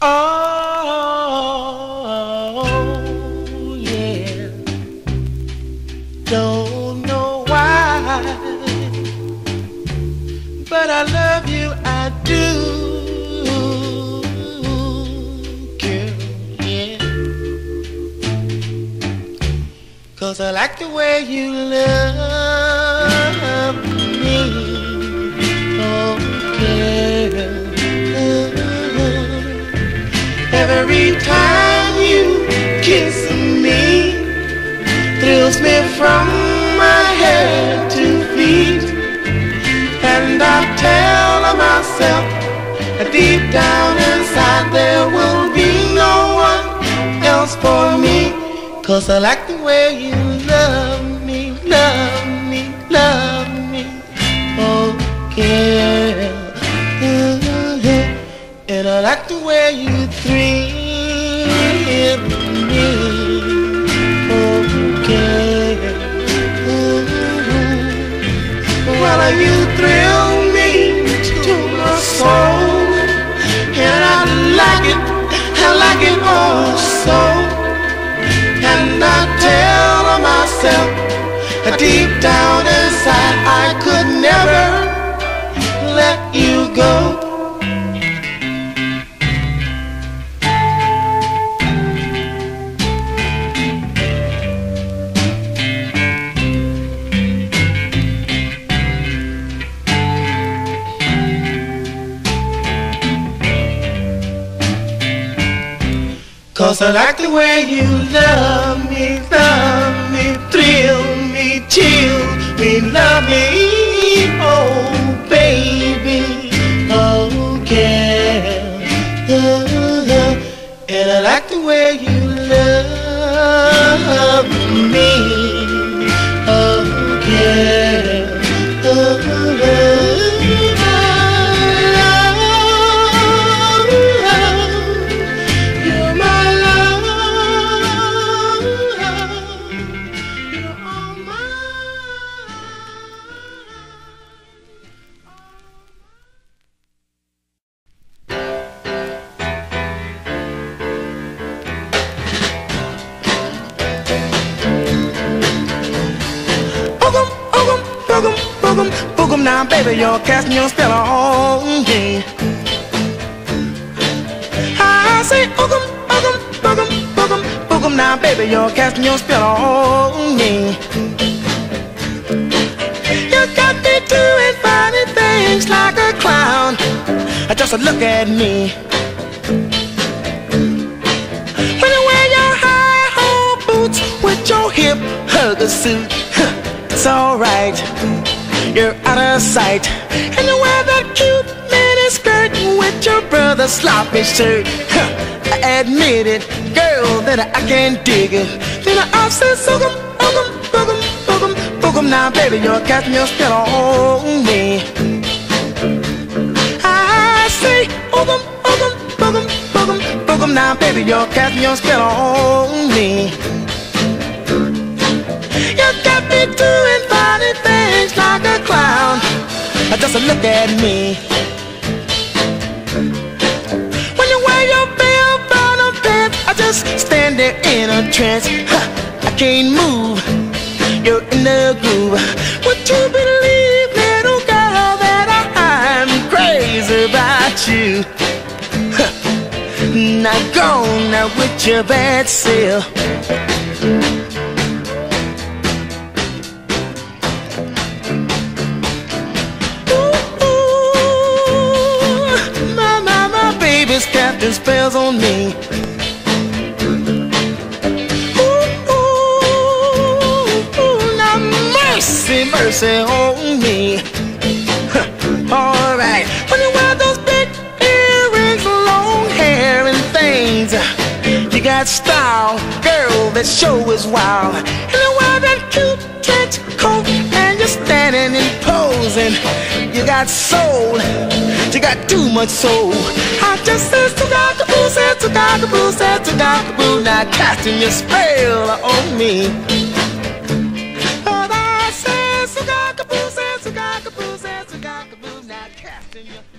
Oh, yeah. Don't know why, but I love you, I do, girl, yeah. 'Cause I like the way you love me, oh, girl. Every time you kiss me, thrills me from my head to feet. And I tell myself that deep down inside there will be no one else for me. 'Cause I like the way you love me, love me, love me, oh girl. And I like the way you thrill me, oh girl. Well, you thrill me to my soul, and I like it oh so. And I tell myself that deep down inside I could never let you go. 'Cause I like the way you love me, thrill me, chill me, love me, oh baby, oh girl. And I like the way you love me, oh girl. Boogum now, baby, you're casting your spell on me. I say, boogum now, baby, you're casting your spell on me. You got me doing funny things like a clown. Just look at me. When you wear your high-hole boots with your hip hugger suit, it's alright. You're out of sight. And you wear that cute mini skirt with your brother's sloppy shirt. I admit it, girl, that I can't dig it. Then I say, boogum now, baby, you're casting your spell on me. I say, boogum now, baby, you're casting your spell on me. You got me doing funny things like a clown. Just look at me. When you wear your bell-bottom pants, I just stand there in a trance. I can't move, you're in the groove. Would you believe, little girl, that I'm crazy about you? Now go now with your bad self. Casting spells on me. Now mercy, mercy on me. Alright, when you wear those big earrings, long hair and things, you got style, girl, that show is wild. And you wear that cute trench coat and you're standing and posing. You got soul, you got too much soul. I just said to-ga-ga-boo, said to-ga-ga-boo, said to-ga-ga-boo, now casting your spell on me. But I said to-ga-ga-boo, said to-ga-ga-boo, said to-ga-ga-boo, now casting your